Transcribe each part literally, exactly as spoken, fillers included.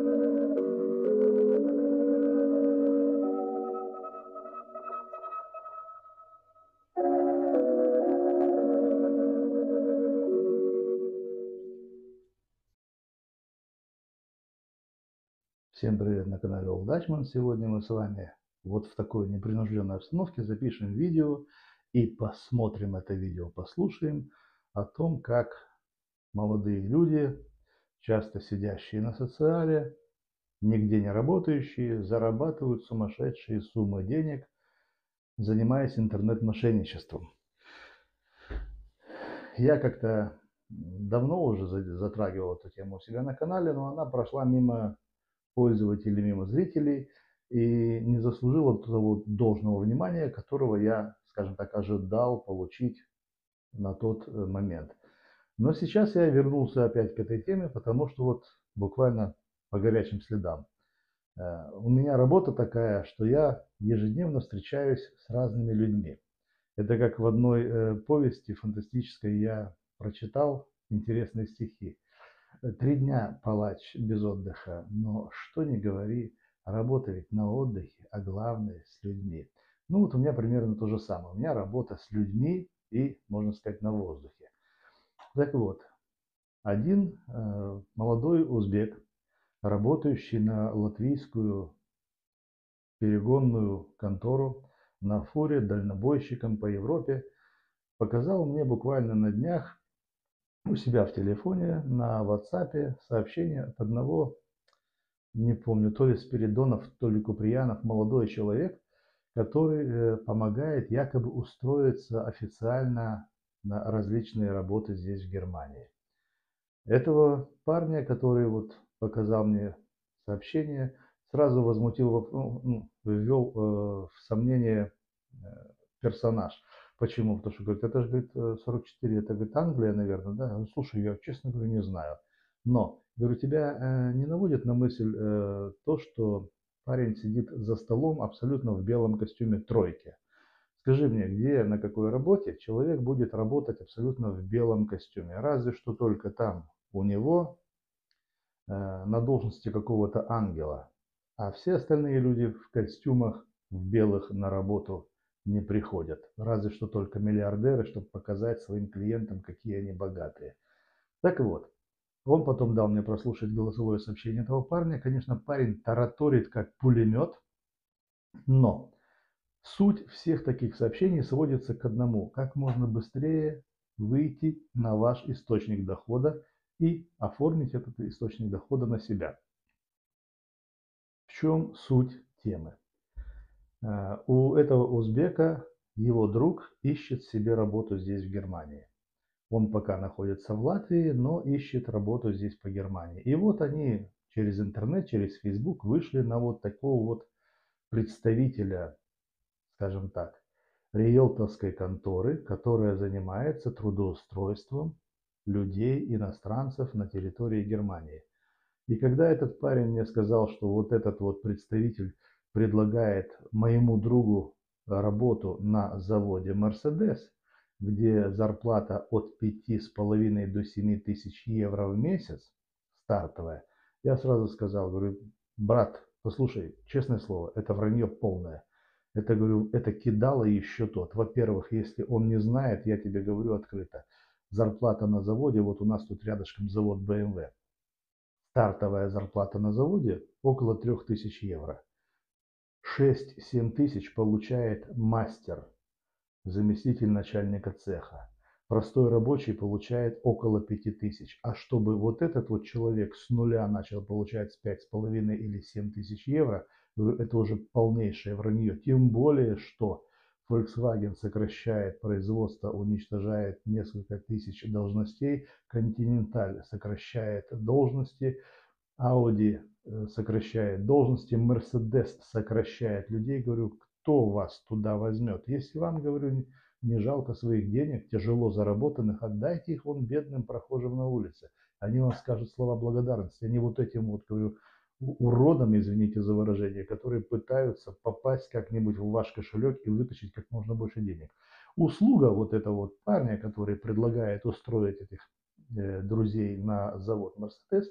Всем привет на канале All Dutchman. Сегодня мы с вами вот в такой непринужденной обстановке запишем видео и посмотрим это видео, послушаем о том, как молодые люди, часто сидящие на социале, нигде не работающие, зарабатывают сумасшедшие суммы денег, занимаясь интернет-мошенничеством. Я как-то давно уже затрагивал эту тему у себя на канале, но она прошла мимо пользователей, мимо зрителей и не заслужила того должного внимания, которого я, скажем так, ожидал получить на тот момент. Но сейчас я вернулся опять к этой теме, потому что вот буквально по горячим следам. У меня работа такая, что я ежедневно встречаюсь с разными людьми. Это как в одной повести фантастической я прочитал интересные стихи. Три дня палач без отдыха, но что ни говори, работа ведь на отдыхе, а главное с людьми. Ну вот у меня примерно то же самое. У меня работа с людьми и, можно сказать, на воздухе. Так вот, один э, молодой узбек, работающий на латвийскую перегонную контору на фуре дальнобойщиком по Европе, показал мне буквально на днях у себя в телефоне на WhatsApp сообщение от одного, не помню, то ли Спиридонов, то ли Куприянов, молодой человек, который помогает якобы устроиться официально на различные работы здесь в Германии. Этого парня, который вот показал мне сообщение, сразу возмутил, ну, ввел в сомнение персонаж. Почему? Потому что, говорит, это же, говорит, сорок четыре, это, говорит, Англия, наверное, да? Ну, слушай, я, честно говоря, не знаю. Но, говорю, тебя э, не наводит на мысль э, то, что парень сидит за столом абсолютно в белом костюме тройки. Скажи мне, где, на какой работе человек будет работать абсолютно в белом костюме? Разве что только там у него э, на должности какого-то ангела. А все остальные люди в костюмах, в белых на работу не приходят. Разве что только миллиардеры, чтобы показать своим клиентам, какие они богатые. Так вот, он потом дал мне прослушать голосовое сообщение этого парня. Конечно, парень тараторит как пулемет, но суть всех таких сообщений сводится к одному. Как можно быстрее выйти на ваш источник дохода и оформить этот источник дохода на себя. В чем суть темы? У этого узбека его друг ищет себе работу здесь, в Германии. Он пока находится в Латвии, но ищет работу здесь, по Германии. И вот они через интернет, через Facebook вышли на вот такого вот представителя, скажем так, риэлторской конторы, которая занимается трудоустройством людей, иностранцев на территории Германии. И когда этот парень мне сказал, что вот этот вот представитель предлагает моему другу работу на заводе Mercedes, где зарплата от пяти с половиной до семи тысяч евро в месяц, стартовая, я сразу сказал, говорю, брат, послушай, честное слово, это вранье полное. Это, говорю, это кидало еще тот. Во-первых, если он не знает, я тебе говорю открыто, зарплата на заводе, вот у нас тут рядышком завод бэ эм вэ, стартовая зарплата на заводе около трёх тысяч евро. шесть-семь тысяч получает мастер, заместитель начальника цеха. Простой рабочий получает около пяти тысяч. А чтобы вот этот вот человек с нуля начал получать пять с половиной или семь тысяч евро, это уже полнейшее вранье. Тем более, что Volkswagen сокращает производство, уничтожает несколько тысяч должностей, Continental сокращает должности, Audi сокращает должности, Mercedes сокращает людей. Говорю, кто вас туда возьмет? Если вам, говорю, не жалко своих денег, тяжело заработанных, отдайте их вон бедным прохожим на улице. Они вам скажут слова благодарности. Они вот этим вот, говорю, уродам, извините за выражение, которые пытаются попасть как-нибудь в ваш кошелек и вытащить как можно больше денег. Услуга вот этого вот парня, который предлагает устроить этих э, друзей на завод Mercedes,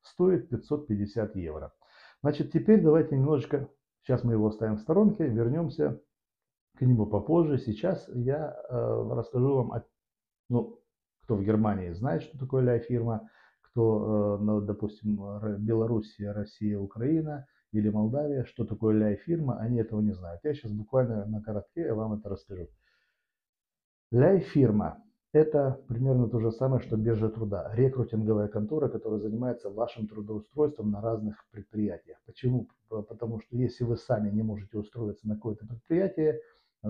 стоит пятьсот пятьдесят евро. Значит, теперь давайте немножечко, сейчас мы его оставим в сторонке, вернемся к нему попозже. Сейчас я э, расскажу вам, о, ну, кто в Германии знает, что такое ляй-фирма, кто, э, ну, допустим, Белоруссия, Россия, Украина или Молдавия, что такое ляй-фирма, они этого не знают. Я сейчас буквально на коротке вам это расскажу. Ляй-фирма – это примерно то же самое, что биржа труда, рекрутинговая контора, которая занимается вашим трудоустройством на разных предприятиях. Почему? Потому что если вы сами не можете устроиться на какое-то предприятие,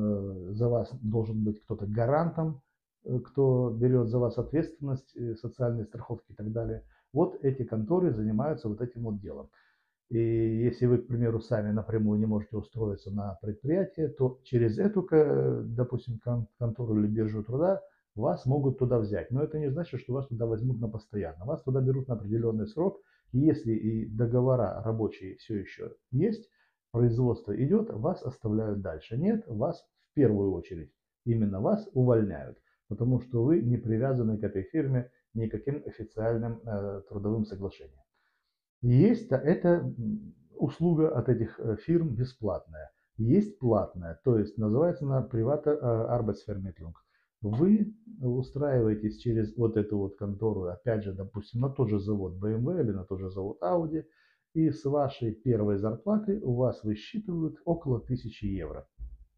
за вас должен быть кто-то гарантом, кто берет за вас ответственность, социальные страховки и так далее. Вот эти конторы занимаются вот этим вот делом. И если вы, к примеру, сами напрямую не можете устроиться на предприятие, то через эту, допустим, контору или биржу труда вас могут туда взять. Но это не значит, что вас туда возьмут на постоянно. Вас туда берут на определенный срок. И если и договора рабочие все еще есть, производство идет, вас оставляют дальше. Нет, вас в первую очередь, именно вас увольняют, потому что вы не привязаны к этой фирме никаким официальным э, трудовым соглашением. Есть эта услуга от этих фирм бесплатная. Есть платная, то есть называется она Private Arbeitsvermittlung. Вы устраиваетесь через вот эту вот контору, опять же, допустим, на тот же завод бэ эм вэ или на тот же завод Audi, и с вашей первой зарплаты у вас высчитывают около тысячи евро.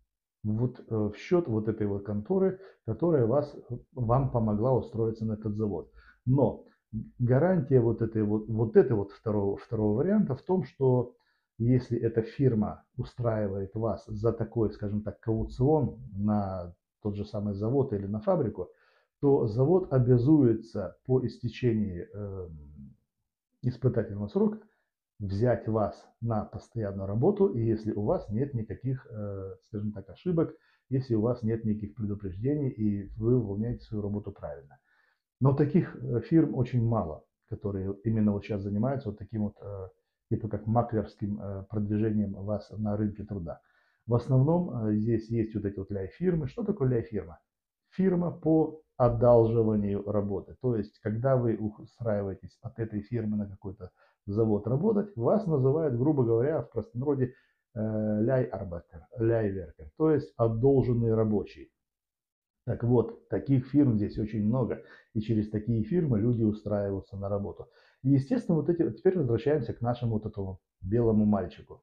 Вот в счет вот этой вот конторы, которая вас, вам помогла устроиться на этот завод. Но гарантия вот этой вот, вот этой вот второго, второго варианта в том, что если эта фирма устраивает вас за такой, скажем так, кауцион на тот же самый завод или на фабрику, то завод обязуется по истечении э, испытательного срока взять вас на постоянную работу, и если у вас нет никаких, э, скажем так, ошибок, если у вас нет никаких предупреждений, и вы выполняете свою работу правильно. Но таких фирм очень мало, которые именно вот сейчас занимаются вот таким вот, типа как маклерским продвижением вас на рынке труда. В основном здесь есть вот эти вот ляй-фирмы. Что такое ляй-фирма? Фирма по одалживанию работы. То есть, когда вы устраиваетесь от этой фирмы на какой-то завод работать, вас называют, грубо говоря, в простонародье ляй-арбайтер, ляй-веркер, то есть одолженный рабочий. Так вот, таких фирм здесь очень много, и через такие фирмы люди устраиваются на работу. И, естественно, вот эти, теперь возвращаемся к нашему вот этому белому мальчику.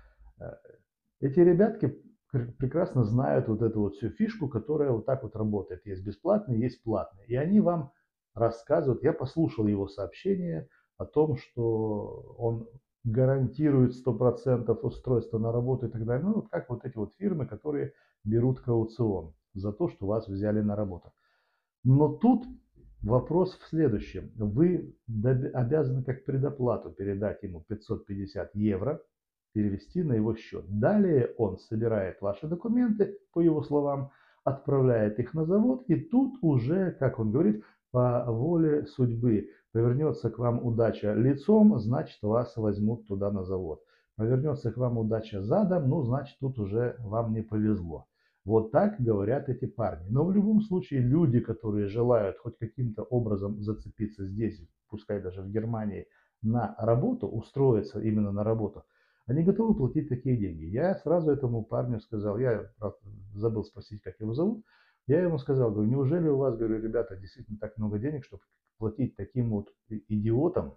Эти ребятки прекрасно знают вот эту вот всю фишку, которая вот так вот работает. Есть бесплатные, есть платные. И они вам рассказывают, я послушал его сообщение о том, что он гарантирует сто процентов устройство на работу и так далее. Ну, вот как вот эти вот фирмы, которые берут кауцион за то, что вас взяли на работу. Но тут вопрос в следующем. Вы обязаны как предоплату передать ему пятьсот пятьдесят евро, перевести на его счет. Далее он собирает ваши документы, по его словам, отправляет их на завод, и тут уже, как он говорит, по воле судьбы повернется к вам удача лицом, значит, вас возьмут туда на завод. Повернется к вам удача задом, ну, значит, тут уже вам не повезло. Вот так говорят эти парни. Но в любом случае люди, которые желают хоть каким-то образом зацепиться здесь, пускай даже в Германии, на работу, устроиться именно на работу, они готовы платить такие деньги. Я сразу этому парню сказал, я забыл спросить, как его зовут, я ему сказал, говорю, неужели у вас, говорю, ребята, действительно так много денег, чтобы платить таким вот идиотам,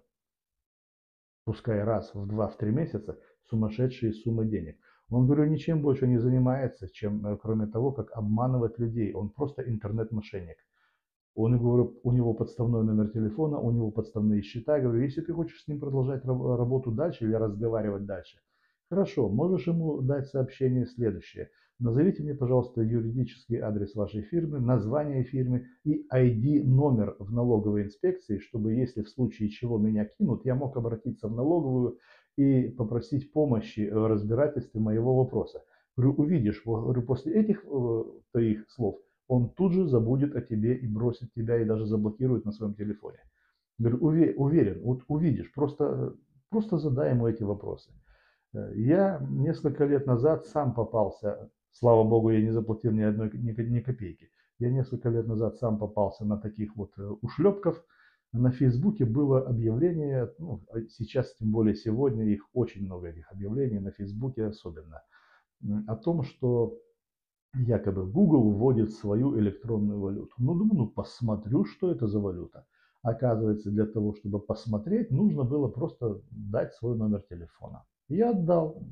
пускай раз в два-три месяца, сумасшедшие суммы денег. Он, говорю, ничем больше не занимается, чем, кроме того, как обманывать людей. Он просто интернет-мошенник. Он, говорю, у него подставной номер телефона, у него подставные счета. Я говорю, если ты хочешь с ним продолжать работу дальше или разговаривать дальше, хорошо, можешь ему дать сообщение следующее. Назовите мне, пожалуйста, юридический адрес вашей фирмы, название фирмы и ай ди-номер в налоговой инспекции, чтобы, если в случае чего меня кинут, я мог обратиться в налоговую и попросить помощи в разбирательстве моего вопроса. Говорю, увидишь, говорю, после этих твоих слов он тут же забудет о тебе и бросит тебя, и даже заблокирует на своем телефоне. Говорю, уверен, вот увидишь, просто, просто задай ему эти вопросы. Я несколько лет назад сам попался, слава богу, я не заплатил ни одной ни, ни копейки. Я несколько лет назад сам попался на таких вот ушлепков, на Фейсбуке было объявление, ну, а сейчас, тем более сегодня, их очень много, этих объявлений, на Фейсбуке особенно, о том, что якобы Google вводит свою электронную валюту. Ну, думаю, ну посмотрю, что это за валюта. Оказывается, для того, чтобы посмотреть, нужно было просто дать свой номер телефона. Я отдал.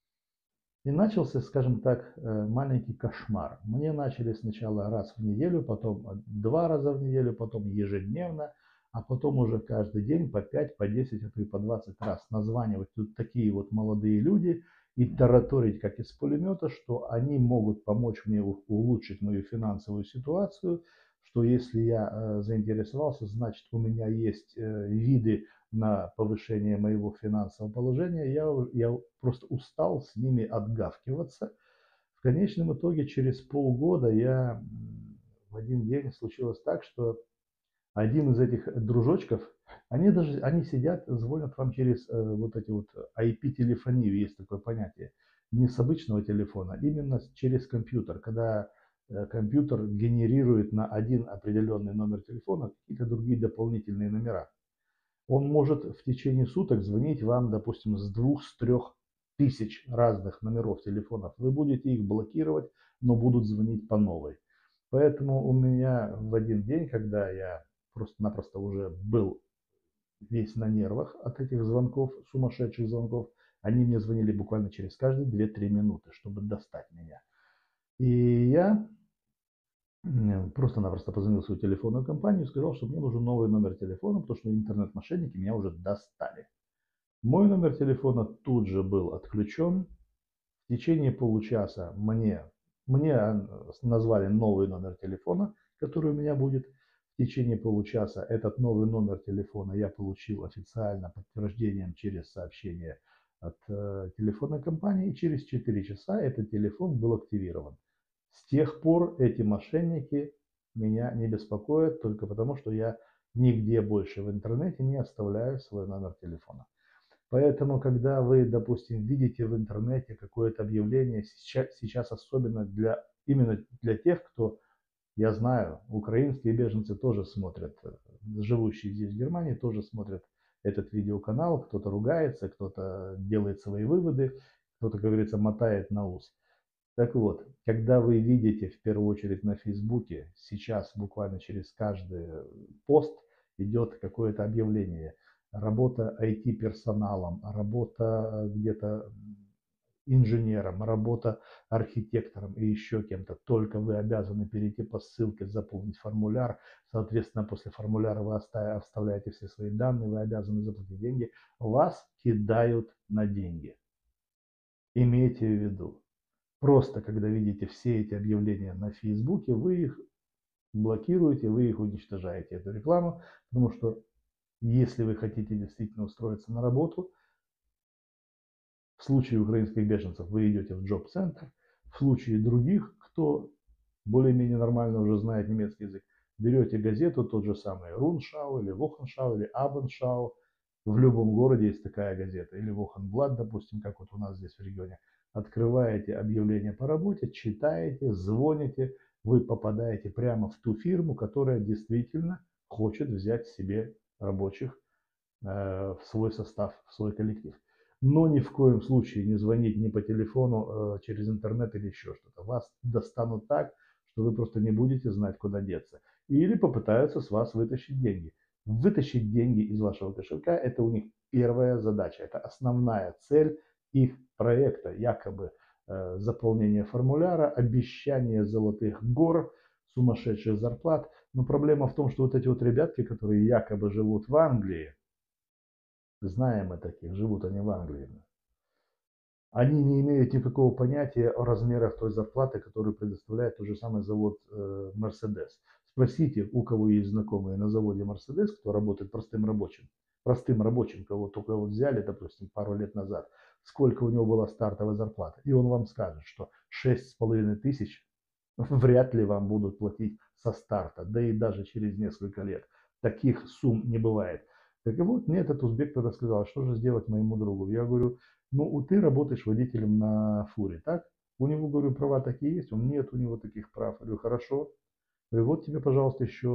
И начался, скажем так, маленький кошмар. Мне начали сначала раз в неделю, потом два раза в неделю, потом ежедневно, а потом уже каждый день по пять, по десять, а то и по двадцать раз названивать тут такие вот молодые люди и тараторить как из пулемета, что они могут помочь мне улучшить мою финансовую ситуацию, что если я заинтересовался, значит у меня есть виды на повышение моего финансового положения, я, я просто устал с ними отгавкиваться. В конечном итоге через полгода я в один день случилось так, что один из этих дружочков, они даже, они сидят, звонят вам через э, вот эти вот ай пи-телефонию, есть такое понятие, не с обычного телефона, именно через компьютер, когда э, компьютер генерирует на один определенный номер телефона какие-то другие дополнительные номера. Он может в течение суток звонить вам, допустим, с двух, с трех тысяч разных номеров телефонов. Вы будете их блокировать, но будут звонить по новой. Поэтому у меня в один день, когда я просто-напросто уже был весь на нервах от этих звонков, сумасшедших звонков, они мне звонили буквально через каждые две-три минуты, чтобы достать меня. И я просто-напросто позвонил в свою телефонную компанию и сказал, что мне нужен новый номер телефона, потому что интернет-мошенники меня уже достали. Мой номер телефона тут же был отключен. В течение получаса мне, мне назвали новый номер телефона, который у меня будет. В течение получаса этот новый номер телефона я получил официально подтверждением через сообщение от э, телефонной компании. И через четыре часа этот телефон был активирован. С тех пор эти мошенники меня не беспокоят, только потому, что я нигде больше в интернете не оставляю свой номер телефона. Поэтому, когда вы, допустим, видите в интернете какое-то объявление, сейчас, сейчас особенно для, именно для тех, кто, я знаю, украинские беженцы тоже смотрят, живущие здесь в Германии, тоже смотрят этот видеоканал, кто-то ругается, кто-то делает свои выводы, кто-то, как говорится, мотает на ус. Так вот, когда вы видите в первую очередь на Фейсбуке, сейчас буквально через каждый пост идет какое-то объявление, работа ай ти-персоналом, работа где-то инженером, работа архитектором и еще кем-то, только вы обязаны перейти по ссылке, заполнить формуляр, соответственно, после формуляра вы оставляете все свои данные, вы обязаны заплатить деньги, вас кидают на деньги. Имейте в виду. Просто, когда видите все эти объявления на Фейсбуке, вы их блокируете, вы их уничтожаете, эту рекламу, потому что если вы хотите действительно устроиться на работу, в случае украинских беженцев вы идете в джоб-центр, в случае других, кто более-менее нормально уже знает немецкий язык, берете газету, тот же самый Руншау или Вохеншау или Абендшау, в любом городе есть такая газета, или Вохенблат, допустим, как вот у нас здесь в регионе, открываете объявление по работе, читаете, звоните, вы попадаете прямо в ту фирму, которая действительно хочет взять себе рабочих э, в свой состав, в свой коллектив. Но ни в коем случае не звонить ни по телефону, э, через интернет или еще что-то. Вас достанут так, что вы просто не будете знать, куда деться. Или попытаются с вас вытащить деньги. Вытащить деньги из вашего кошелька – это у них первая задача, это основная цель их проекта, якобы э, заполнение формуляра, обещание золотых гор, сумасшедших зарплат. Но проблема в том, что вот эти вот ребятки, которые якобы живут в Англии, знаем мы таких, живут они в Англии, они не имеют никакого понятия о размерах той зарплаты, которую предоставляет тот же самый завод э, Mercedes. Спросите, у кого есть знакомые на заводе Mercedes, кто работает простым рабочим, простым рабочим, кого только вот взяли, допустим, пару лет назад, сколько у него была стартовая зарплата. И он вам скажет, что шесть с половиной тысяч вряд ли вам будут платить со старта, да и даже через несколько лет. Таких сумм не бывает. Так и вот мне этот узбек тогда сказал, что же сделать моему другу. Я говорю, ну ты работаешь водителем на фуре, так? У него, говорю, права такие есть, он нет у него таких прав. Я говорю, хорошо. Я говорю, вот тебе, пожалуйста, еще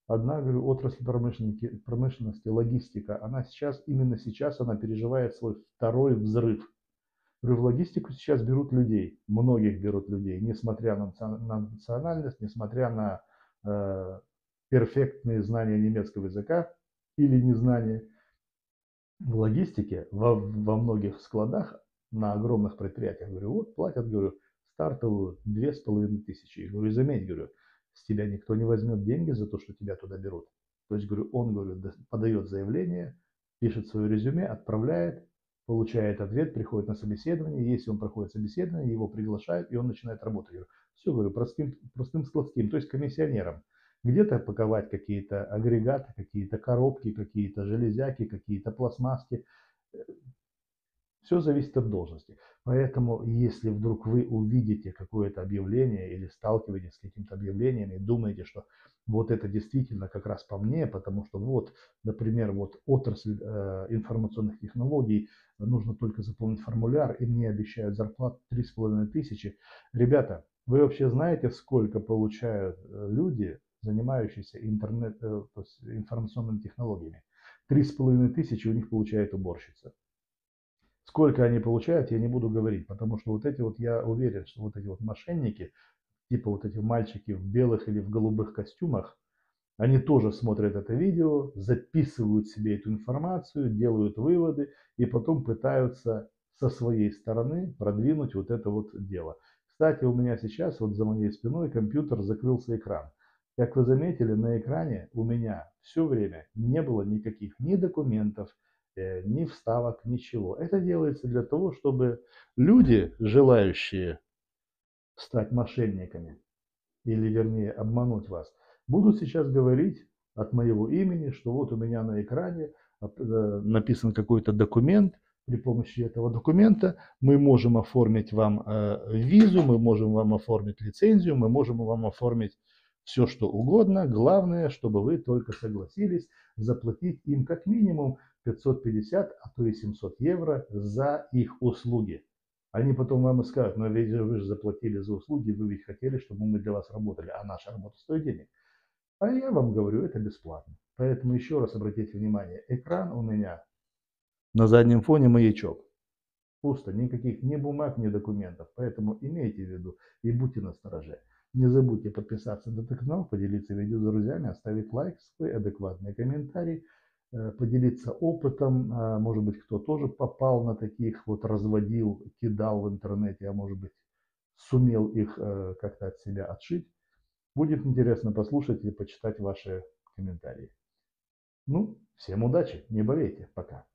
Одна, говорю, отрасль промышленники промышленности, логистика, она сейчас, именно сейчас она переживает свой второй взрыв. Говорю, в логистику сейчас берут людей, многих берут людей, несмотря на на национальность, несмотря на, э, перфектные знания немецкого языка или незнание. В логистике во во многих складах на огромных предприятиях, говорю, вот платят, говорю, стартовую две с половиной тысячи. И говорю, заметь, говорю, с тебя никто не возьмет деньги за то, что тебя туда берут. То есть, говорю, он, говорю, подает заявление, пишет свое резюме, отправляет, получает ответ, приходит на собеседование. Если он проходит собеседование, его приглашают, и он начинает работать. Я говорю, все, говорю, простым, простым складским, то есть комиссионером. Где-то паковать какие-то агрегаты, какие-то коробки, какие-то железяки, какие-то пластмасски. Все зависит от должности. Поэтому, если вдруг вы увидите какое-то объявление или сталкиваетесь с каким-то объявлением и думаете, что вот это действительно как раз по мне, потому что вот, например, вот отрасль э, информационных технологий, нужно только заполнить формуляр, и мне обещают зарплату три с половиной тысячи. Ребята, вы вообще знаете, сколько получают э, люди, занимающиеся интернет, э, то есть информационными технологиями? Три с половиной тысячи у них получает уборщица. Сколько они получают, я не буду говорить, потому что вот эти вот, я уверен, что вот эти вот мошенники, типа вот эти мальчики в белых или в голубых костюмах, они тоже смотрят это видео, записывают себе эту информацию, делают выводы и потом пытаются со своей стороны продвинуть вот это вот дело. Кстати, у меня сейчас вот за моей спиной компьютер, закрылся экран. Как вы заметили, на экране у меня все время не было никаких ни документов, э, ни вставок, ничего. Это делается для того, чтобы люди, желающие стать мошенниками, или вернее обмануть вас, будут сейчас говорить от моего имени, что вот у меня на экране э, написан какой-то документ, при помощи этого документа мы можем оформить вам э, визу, мы можем вам оформить лицензию, мы можем вам оформить все, что угодно. Главное, чтобы вы только согласились заплатить им как минимум пятьсот пятьдесят, а то и семьсот евро за их услуги. Они потом вам и скажут, но ведь вы же заплатили за услуги, вы ведь хотели, чтобы мы для вас работали, а наша работа стоит денег. А я вам говорю, это бесплатно. Поэтому еще раз обратите внимание, экран у меня на заднем фоне маячок. Пусто, никаких ни бумаг, ни документов. Поэтому имейте в виду и будьте настороже. Не забудьте подписаться на этот канал, поделиться видео с друзьями, оставить лайк, свой адекватный комментарий, поделиться опытом. Может быть, кто тоже попал на таких, вот разводил, кидал в интернете, а может быть, сумел их как-то от себя отшить. Будет интересно послушать и почитать ваши комментарии. Ну, всем удачи, не болейте, пока.